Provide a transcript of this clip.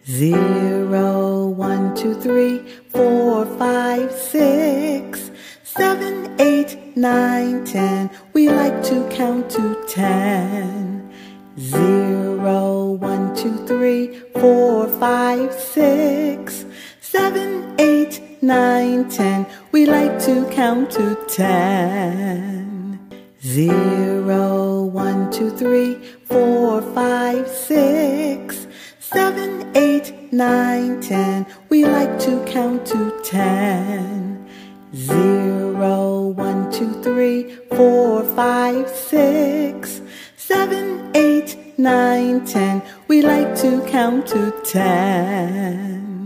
0, 1, 2, 3, 4, 5, 6, 7, 8, 9, 10. We like to count to 10. 0, 1, 2, 3, 4, 5, 6, 7, 8, 9, 10. We like to count to 10. 0, 1, 2, 3, 4, 5, 6, 7, 8, 9, 10. We like to count to 10. 0, 1, 2, 3, 4, 5, 6, 7, 8, 9, 10. We like to count to 10.